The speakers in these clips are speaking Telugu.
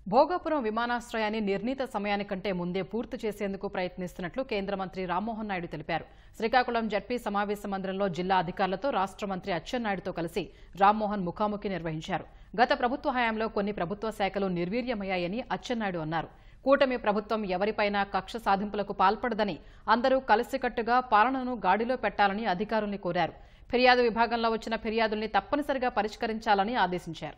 భోగాపురం విమానాశ్రయాన్ని నిర్ణీత సమయానికంటే ముందే పూర్తి చేసేందుకు ప్రయత్నిస్తున్నట్లు కేంద్ర మంత్రి రామ్మోహన్ నాయుడు తెలిపారు. శ్రీకాకుళం జడ్పీ సమావేశ మందిరంలో జిల్లా అధికారులతో రాష్ట్ర మంత్రి అచ్చెన్నాయుడుతో కలిసి రామ్మోహన్ ముఖాముఖి నిర్వహించారు. గత ప్రభుత్వ హయాంలో కొన్ని ప్రభుత్వ శాఖలు నిర్వీర్యమయ్యాయని అచ్చెన్నాయుడు అన్నారు. కూటమి ప్రభుత్వం ఎవరిపైనా కక్ష సాధింపులకు పాల్పడదని, అందరూ కలిసికట్టుగా పాలనను గాడిలో పెట్టాలని అధికారుల్ని కోరారు. ఫిర్యాదు విభాగంలో వచ్చిన ఫిర్యాదుల్ని తప్పనిసరిగా పరిష్కరించాలని ఆదేశించారు.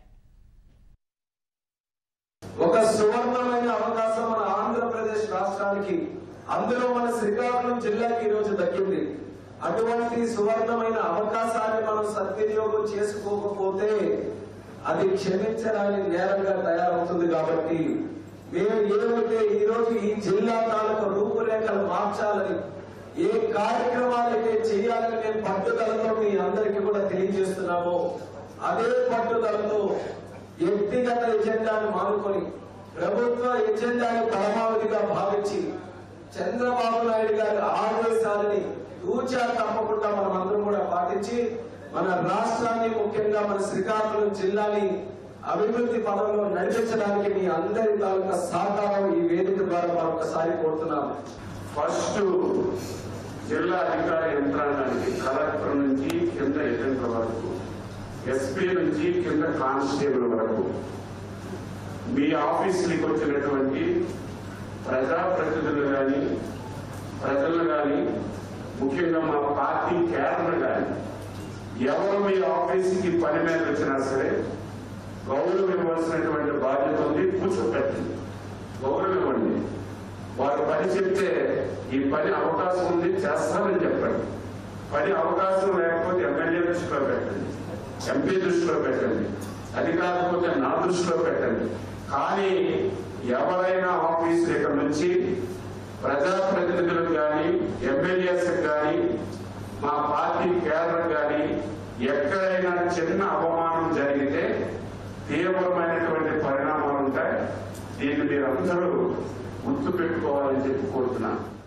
ఒక సువర్ణమైన అవకాశం మన ఆంధ్రప్రదేశ్ రాష్ట్రానికి, అందులో మన శ్రీకాకుళం జిల్లాకి ఈ రోజు దక్కింది. అటువంటి సువర్ణమైన అవకాశాన్ని మనం సద్వినియోగం చేసుకోకపోతే అది క్షమించరాని నేరంగా తయారవుతుంది. కాబట్టి మేము ఏదైతే ఈ రోజు ఈ జిల్లా తాలూకు రూపురేఖలు మార్చాలని, ఏ కార్యక్రమాలైతే చేయాలని మేము పట్టుదలతో మీ అందరికీ కూడా తెలియజేస్తున్నామో, అదే పట్టుదలతో వ్యక్తిగత ఎజెండాను మానుకొని ప్రభుత్వ ఎజెండాను పరమావధిగా భావించి చంద్రబాబు నాయుడు గారి ఆదేశాలని తూచా తప్పకుండా మనం అందరం కూడా పాటించి మన రాష్ట్రాన్ని, ముఖ్యంగా మన శ్రీకాకుళం జిల్లాని అభివృద్ధి పదంలో నడిపించడానికి మీ అందరి తాలూకా సహకారం ఈ వేదిక ద్వారా మరొకసారి కోరుతున్నాం. ఫస్ట్ జిల్లా అధికార యంత్రాంగానికి కలెక్టర్ నుంచి కింద ఏజెంట్ల వరకు, ఎస్పీ నుంచి కింద కానిస్టేబుల్ వరకు, మీ ఆఫీసులకు వచ్చినటువంటి ప్రజాప్రతినిధులు కానీ, ప్రజలు కానీ, ముఖ్యంగా మా పార్టీ క్యాడర్ కానీ, ఎవరు మీ ఆఫీసుకి పని మీద వచ్చినా సరే గౌరవం ఇవ్వాల్సినటువంటి బాధ్యత ఉంది. కూర్చోపెట్టండి, గౌరవం ఇవ్వండి. వారు పని చెప్తే ఈ పని అవకాశం ఉంది చేస్తామని చెప్పండి. పని అవకాశం లేకపోతే ఎమ్మెల్యే దృష్టిలో పెట్టండి, ఎంపీ దృష్టిలో పెట్టండి, అది కాకపోతే నా దృష్టిలో పెట్టండి. కానీ ఎవరైనా ఆఫీసు ఇక్కడ నుంచి ప్రజాప్రతినిధులకు కానీ, ఎమ్మెల్యేస్కి కానీ, మా పార్టీ కేడర్ కానీ ఎక్కడైనా చిన్న అవమానం జరిగితే తీవ్రమైనటువంటి పరిణామాలు ఉంటాయి. దీన్ని మీరందరూ గుర్తు పెట్టుకోవాలని చెప్పి కోరుతున్నాను.